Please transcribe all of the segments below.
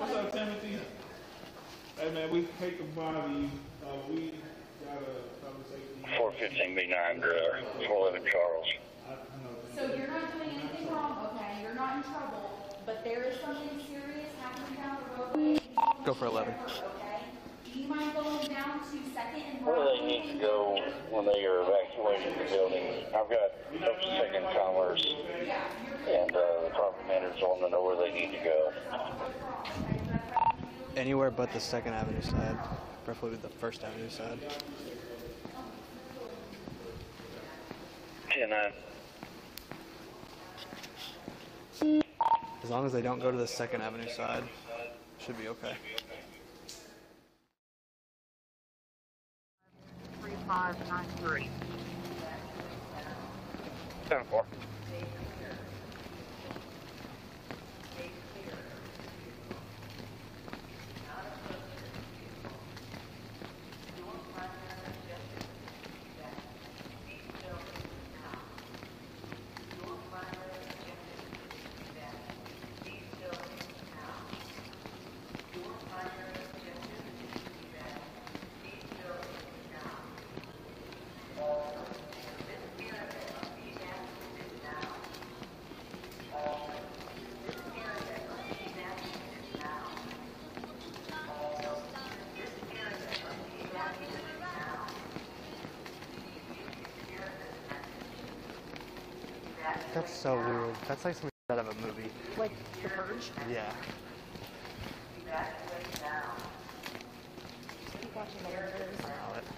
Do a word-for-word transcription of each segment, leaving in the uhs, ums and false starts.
What's up, Timothy? Hey, man, we take the body. Uh, we got a conversation. four fifteen B nine, uh, four eleven Charles. So you're not doing anything wrong, okay? You're not in trouble, but there is something serious happening down the roadway. Go for eleven. Okay? Do you mind going down to Second and Where do they need to go when they are evacuating the building? I've got Second Commerce, and uh, the property managers want to know where they need to go. Anywhere but the Second Avenue side, preferably the First Avenue side. ten nine. As long as they don't go to the Second Avenue side, should be okay. three five nine three. ten four. That's so weird. That's like something out of a movie. Like The Purge? Yeah. Keep watching the videos. Allow it.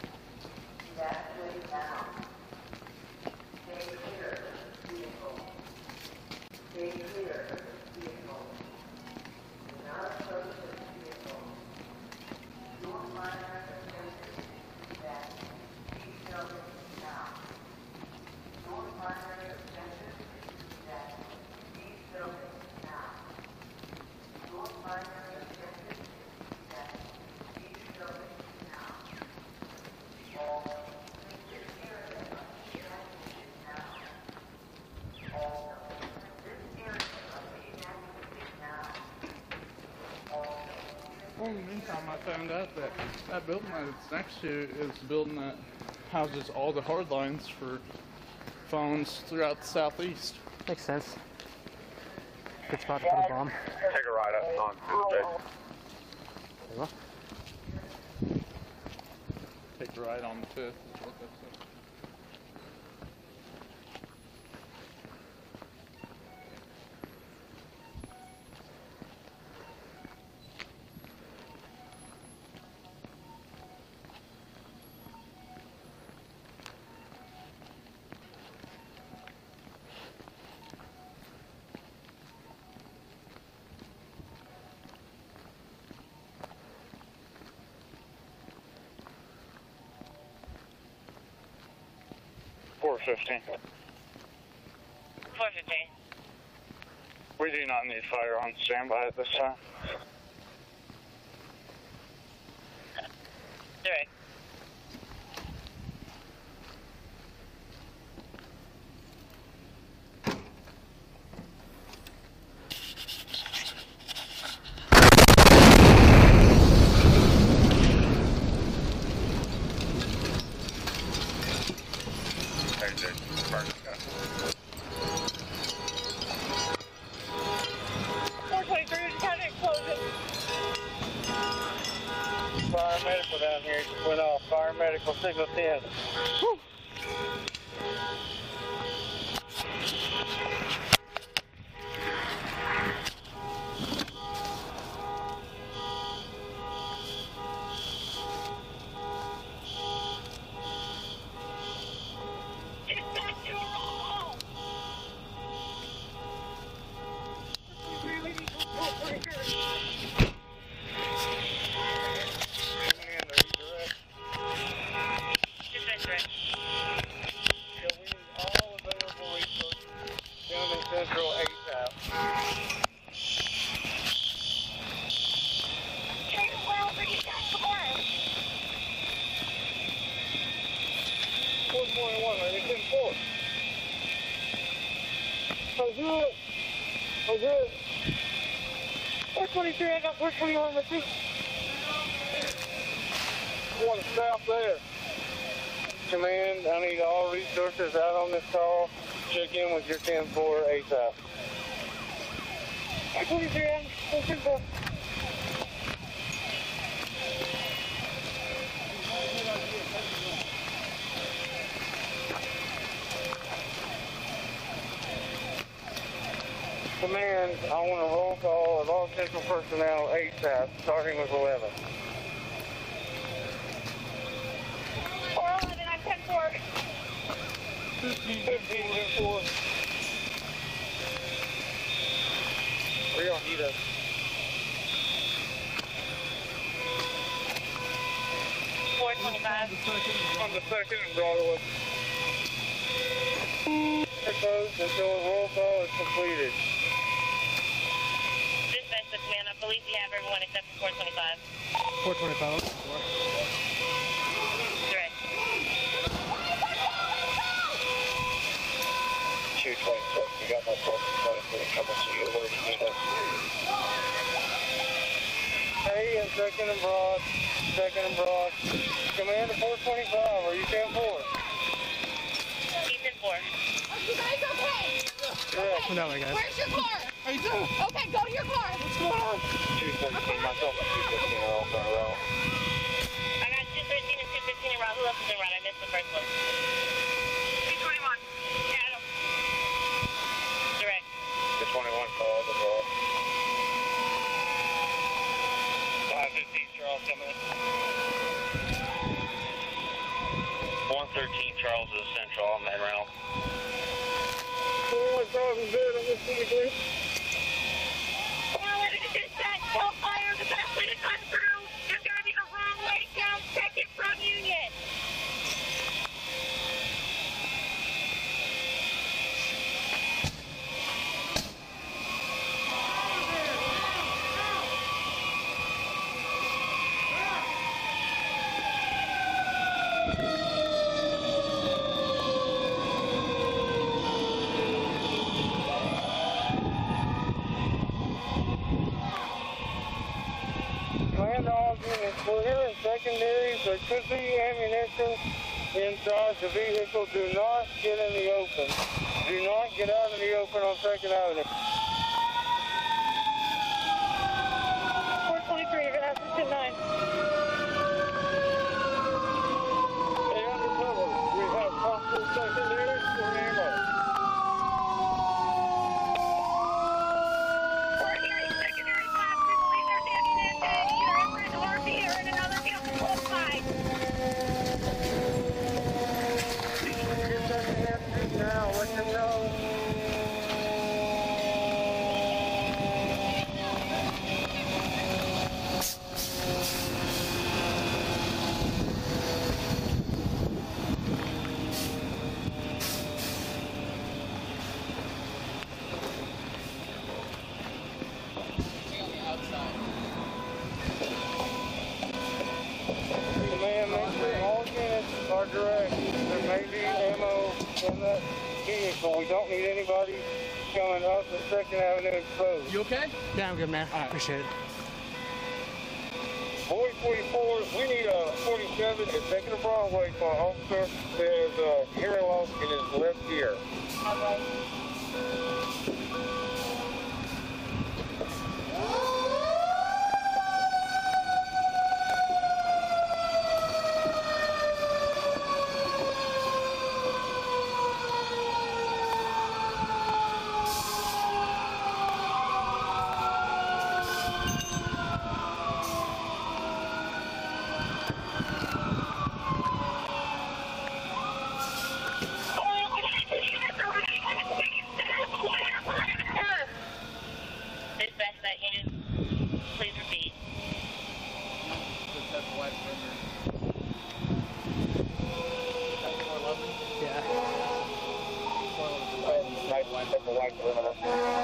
Well, in the meantime, I found out that that building that it's next to is the building that houses all the hard lines for phones throughout the southeast. Makes sense. Good spot to put a bomb. Take a ride up on Tuesday. There you go. Take a ride on the fifth. Is what that says. four fifteen. four fifteen. We do not need fire on standby at this time. You're right. four twenty-three, just had it closing. Fire medical down here just went off. Fire medical signal ten. Whew. twenty-three, I got four twenty-one with me. One south there. Command, I need all resources out on this call. Check in with your ten four ASAP. twenty-three, I'm four twenty-four. Command, I want a roll call of all central personnel ASAP, starting with eleven. four eleven, I'm ten four. fifteen, ten four. Where y'all need us? four twenty-five. On the second and Broadway. Closed until a roll call is completed. Dispatch the command, I believe we have everyone except for four twenty-five. four twenty-five. Direct. two twenty-six, you got my four twenty-three coming to you. Where do you need us? Hey, and second and broad. Second and broad. Command to four twenty-five, are you ten four? He's ten four. Are you guys okay? Correct. No way, guys. Where's your car? How you doing? Okay, go to your car. What's going on? two thirteen, myself and two fifteen are all going around. I got two thirteen and two fifteen around. Who else is in route? I missed the first one. two twenty-one. Yeah, I don't. Direct. two twenty-one call, the ball. five fifteen, Charles coming in. one thirteen, Charles is central on that round. Oh, it's all good. I'm just going to go. Well, it is that hellfire. The best way to come through is going to be the wrong way down second from Union. Command all units, we're here in secondaries. There could be ammunition inside the vehicle. Do not get in the open. Do not get out in the open on second Avenue. four twenty-three, you're going to have to sit nine. Stay undercover. We have possible secondaries for ammo. We're hearing secondary blast. We believe there's ammunition either in front or here in another vehicle close by. Get second now. Let them know. Command, make sure all units are direct. There may be ammo in that vehicle. We don't need anybody coming up the second Avenue exposed. You okay? Yeah, I'm good, man. I appreciate it. Boy forty-four, we need a forty-seven to take it a Broadway for an officer that has uh, hearing loss in his left ear. Dispatch that unit. Please repeat. Just have the white perimeter. That's four eleven? Yeah. four eleven. Nice, that's a white perimeter.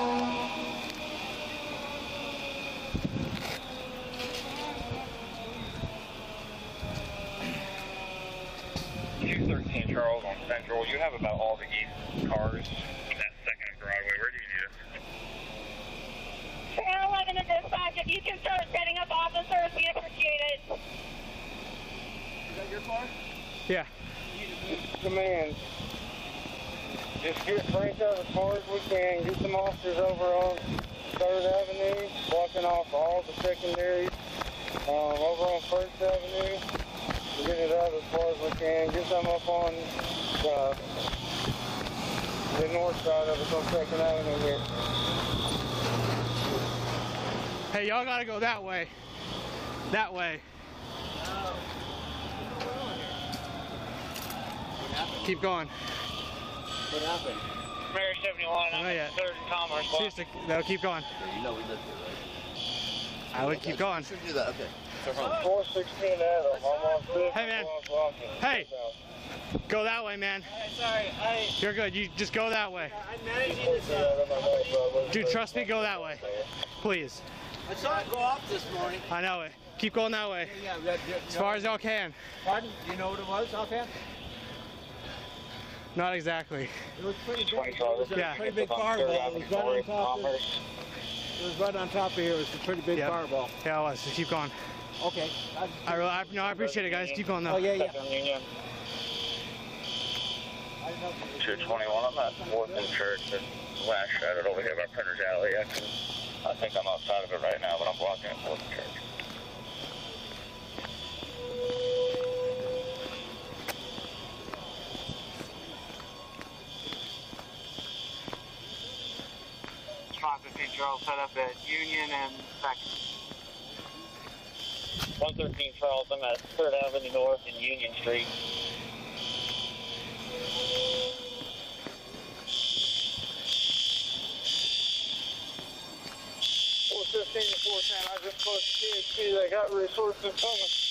two thirteen Charles on Central. You have about all the east cars. That second Broadway. Where do you need us? eleven to dispatch, if you can start setting up officers, we appreciate it. Is that your car? Yeah. Command. Just get Frank out as far as we can. Get some officers over on third Avenue, blocking off all the secondaries. Um, over on first Avenue, get it out as far as we can. Get some up on uh, the north side of us on second Avenue here. Hey, y'all gotta go that way. That way. Keep going. What happened? Mary seventy-one, Not I'm yet. third and Commerce. Seriously, no, keep going. You know we live here, right? I would keep going. Should do that. Okay. four sixteen Adam, I'm on fifth. Hey, man. Hey. Go that way, man. Sorry, I, You're good. You just go that way. I'm managing this. Uh, Dude, trust me, go that way. Please. I saw it go off this morning. I know it. Keep going that way. Yeah, that, that, As far as y'all can. Pardon? Do you know what it was offhand? Not exactly. It was pretty big. It was a Yeah. pretty big fireball. It was right on top of it. It was right on top of here. It was a pretty big Yep. fireball. Yeah, it was. Just keep going. Okay. I, I really, I, no, I appreciate it, guys. Keep going though. oh, yeah, yeah. two twenty-one, I'm at fourth and Church, and last shot over here by Printer's Alley. I, can, I think I'm outside of it right now, but I'm blocking at fourth and Church. five fifteen Charles set up at Union and second. one thirteen Charles, I'm at third Avenue North and Union Street. four fifteen to four ten, I just closed the T N T, they got resources coming.